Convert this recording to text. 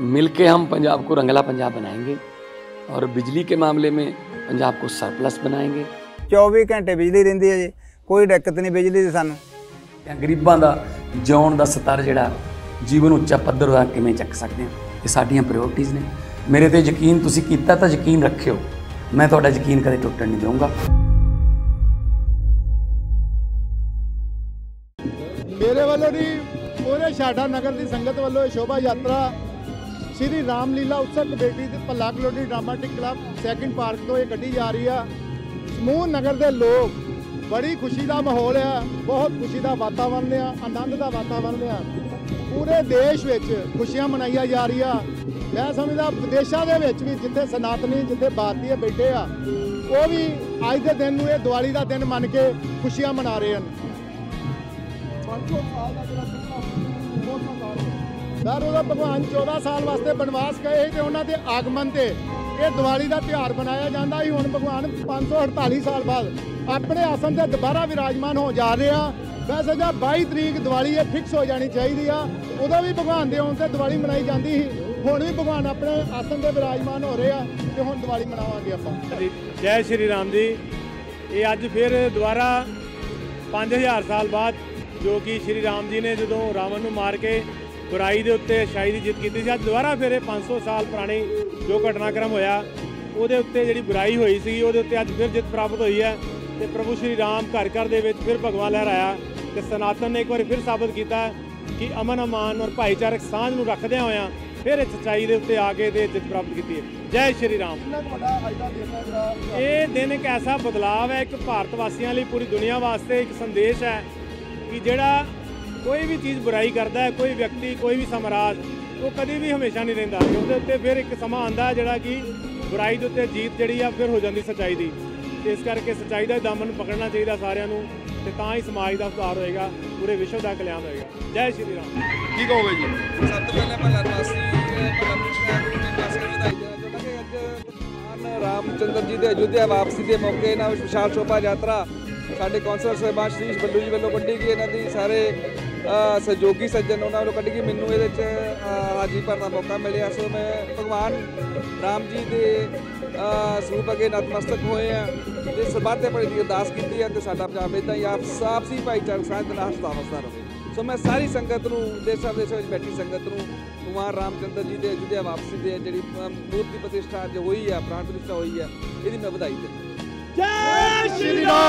मिलके हम पंजाब को रंगला पंजाब बनाएंगे और बिजली के मामले में पंजाब को सरप्लस बनाएंगे। 24 घंटे बिजली रहिंदी है जी, कोई दिक्कत नहीं बिजली दी सानू। गरीबां दा जिउण दा स्तर जिहड़ा जीवन उच्चा पੱਧਰ दा किवें ਚੱਕ सकते हैं, ये साडियां प्रायोरिटीज़ ने। मेरे ते यकीन तुसीं कीता तां यकीन रखियो, मैं तुहाडा यकीन कदे टुੱਟਣ नहीं दूंगा। मेरे वालों दी पूरे शाठा नगर की संगत वालों शोभा यात्रा श्री रामलीला उत्सव कमेटी भला colony dramatic club second park तो ये कढ़ी जा रही है। समूह नगर के लोग बड़ी खुशी का माहौल है, बहुत खुशी का वातावरण है, आनंद का वातावरण है। पूरे देश में खुशियां मनाई जा रही है। मैं समझदा विदेशों के भी जिथे सनातनी जिथे भारतीय बैठे आ वो भी अज के दिन ये दिवाली का दिन मन के खुशियां मना रहे हैं। सर वो भगवान 14 साल वास्ते बनवास गए तो उन्होंने आगमन से ये दिवाली का त्यौहार मनाया जाता है। हुण भगवान 548 साल बाद अपने आसन से दोबारा विराजमान हो जा रहे हैं। वैसे जब 22 तरीक दिवाली ये फिक्स हो जानी चाहिए आ, उदों भी भगवान के आने से दिवाली मनाई जाती थी। हुण भी भगवान अपने आसन से विराजमान हो रहे हैं तो हुण दिवाली मनावांगे आपां। जय श्री राम जी। ये अज फिर दोबारा 5000 साल बाद जो कि श्री राम जी ने जो रावण को मार के बुराई के उत्ते अच्छाई की जित की थी, अज दोबारा फिर 500 साल पुरानी जो घटनाक्रम होया उहदे उत्ते जिहड़ी बुराई हुई सी उहदे उत्ते अज फिर जित प्राप्त हुई है। तो प्रभु श्री राम घर घर दे विच फिर भगवान लहराया। तो सनातन ने एक बार फिर साबित किया कि अमन अमान और भाईचारक सांझ नूं रखदिआं होइआं फिर इस सच्चाई के उत्ते आके ते जित प्राप्त की है। जय श्री राम। ये दिन एक ऐसा बदलाव है, एक भारत वासियों लिए पूरी दुनिया वास्ते एक संदेश है कि जिहड़ा कोई भी चीज़ बुराई करता है, कोई व्यक्ति कोई भी साम्राज वो कभी भी हमेशा नहीं रहिंदा। उसदे उत्ते फिर एक समा आंदा है जिहड़ा कि बुराई के उत्ते जीत जिहड़ी आ फिर हो जाती सच्चाई की। इस करके सच्चाई का दामन पकड़ना चाहिए सारिਆਂ ਨੂੰ ਤੇ ਤਾਂ ਹੀ समाज का सुधार होएगा, पूरे विश्व का कल्याण होएगा। जय श्री राम। की कहोगे जी? सब तो पहले भला रामचंद्र जी के अयोध्या वापसी के मौके ना विशाल शोभा यात्रा साढ़े कौंसलर साहबान श्री बल्लू जी वालों कढ़ी गई। इन्हों की सारे सहयोगी सज्जन उन्होंने कढ़ी गई। मैनू ये हाजिरी भरने का मौका मिले। सो मैं भगवान राम जी के ਸਰੂਪ अगे नतमस्तक होए हैं तो सरबੱਤ भली की अरदास की है। तो साडा पंजाब इदां ही आपसी भाईचारक साझ दे नाल हसदा वसदा रहे। सो मैं सारी संगत नूं देशां विदेशां विच बैठी संगत नूं भगवान रामचंद्र जी के अयोध्या वापसी के जिहड़ी मूर्ति प्रतिष्ठा जो हुई है, प्राण प्रतिष्ठा हुई है, इसकी मैं बधाई दिंदा। जय श्री राम।